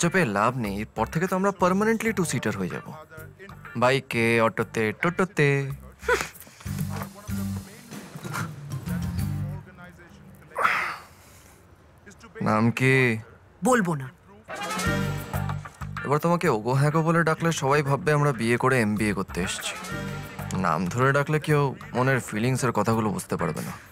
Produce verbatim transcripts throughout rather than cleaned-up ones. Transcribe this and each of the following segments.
চেপে লাভ নেই, এরপর থেকে তো আমরা পার্মানেন্টলি টু সিটার হয়ে যাব, বাইকে, অটোতে, টোটোতে। নাম কি? বলবো না। এবার তোমাকে ওগো হ্যাগো বলে ডাকলে সবাই ভাববে আমরা বিয়ে করে এমবিএ করতে এসেছি। নাম ধরে ডাকলে কেউ মনের ফিলিংস এর কথাগুলো বুঝতে পারবে না।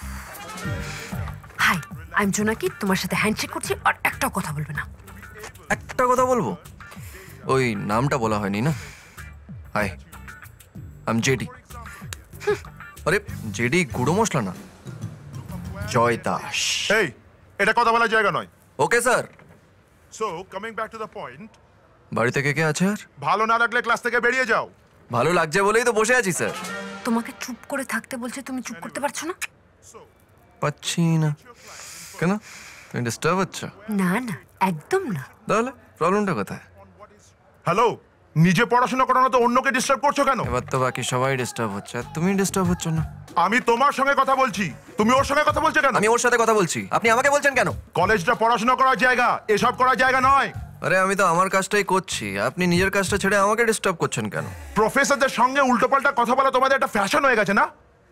হাই, আই এম জোনাকি, তোমার সাথে হ্যান্ডশেক করছি আর একটা কথা বলবে না। একটা কথা বলবো, ওই নামটা বলা হয়নি না। Hi, I am JD. আরে জেডি গুঁড়ো মশলা না, জয় দাস। এই, এটা কথা বলার জায়গা নয়। Okay sir. So coming back to the point, বাড়িতে কে কে আছে? আর ভালো না লাগলে ক্লাস থেকে বেরিয়ে যাও। ভালো লাগছে বলেই তো বসে আছি স্যার। তোমাকে চুপ করে থাকতে বলছে, তুমি চুপ করতে পারছো না? পাচ্ছি না। কেন, তুমি ডিস্টার্ব হচ্ছ? না না, একদম না। তাহলে প্রবলেমটা কোথায়? হ্যালো, নিজে পড়াশোনা করো না তো অন্যকে ডিস্টার্ব করছো কেন? এবার তো বাকি সবাই ডিস্টার্ব হচ্ছে, আর তুমি ডিস্টার্ব হচ্ছ না। আমি তোমার সঙ্গে কথা বলছি, তুমি ওর সঙ্গে কথা বলছো কেন? আমি ওর সাথে কথা বলছি, আপনি আমাকে বলছেন কেন? কলেজটা পড়াশোনা করার জায়গা, এসব করার জায়গা নয়। আরে আমি তো আমার কাজটাই করছি, আপনি নিজের কাজটা ছেড়ে আমাকে ডিস্টার্ব করছেন কেন? প্রফেসরদের সঙ্গে উল্টোপাল্টা কথা বলা তোমাদের একটা ফ্যাশন হয়ে গেছে না?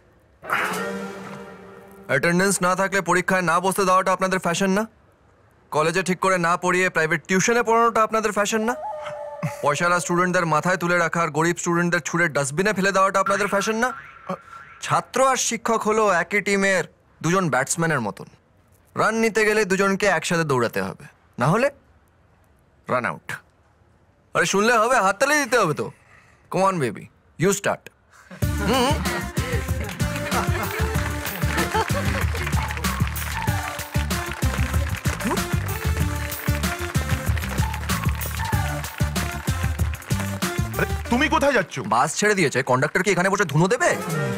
অ্যাটেন্ডেন্স না থাকলে পরীক্ষায় না বসতে দেওয়াটা আপনাদের ফ্যাশন না? কলেজে ঠিক করে না পড়িয়ে প্রাইভেট টিউশনে পড়ানোটা আপনাদের ফ্যাশন না? পয়সালা স্টুডেন্টদের মাথায় তুলে রাখার, গরিব স্টুডেন্টদের ছুঁড়ে ডাস্টবিনে ফেলে দেওয়াটা আপনাদের ফ্যাশন না? ছাত্র আর শিক্ষক হলো একই টিমের দুজন ব্যাটসম্যানের মতন। রান নিতে গেলে দুজনকে একসাথে দৌড়াতে হবে, না হলে রান আউট। আরে শুনলে হবে, হাততালি দিতে হবে তো। Come on baby, you start. হুম, তুমি কোথায় যাচ্ছ? বাস ছেড়ে দিয়েছে, কন্ডাক্টর কি এখানে বসে ধুনো দেবে?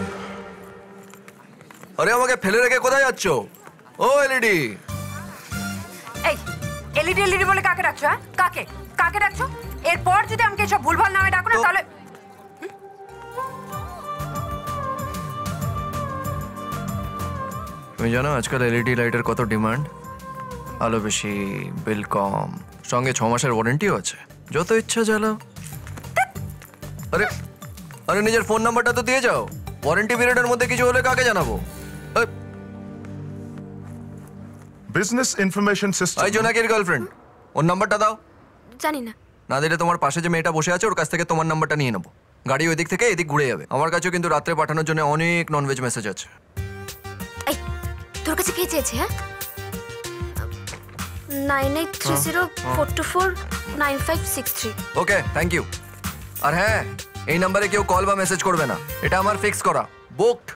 আরে আমাকে ফেলে রেখে কোথায় যাচ্ছ? ও এলইডি। এই এলইডি এলইডি বলে কাকে ডাকছো? হ্যাঁ, কাকে কাকে ডাকছো? এরপর যদি আমাকে এসব ভুলভাল নামে ডাকো না তাহলে। তুমি জানো আজকাল এলইডি লাইটের কত ডিমান্ড? আলো বেশি, বিল কম, সঙ্গে ছ মাসের ওয়ারেন্টিও আছে। যত ইচ্ছা জ্বালাও। আরে আরে নিজের ফোন নাম্বারটা তো দিয়ে যাও, ওয়ারেন্টি পিরিয়ডের মধ্যে কিছু হলে কাকে জানাবো? Business information system. এই জোনাকির গার্লফ্রেন্ড, ওর নাম্বারটা দাও। জানি না। না দিলে তোমার পাশে যে মেয়েটা বসে আছে ওর কাছ থেকে তোমার নাম্বারটা নিয়ে নেবো। গাড়ি ওই দিক থেকে এদিক ঘুরে যাবে। আমার কাছেও কিন্তু রাত্রে পাঠানোর জন্য অনেক ননভেজ মেসেজ আছে। এই তোর কাছে কে চেয়েছে? হ্যাঁ, nine eight three zero four two four nine five six three. Okay, thank you. আর হ্যাঁ, এই নাম্বারে কেউ কল বা মেসেজ করবে না, এটা আমার ফিক্স করা, বুকড।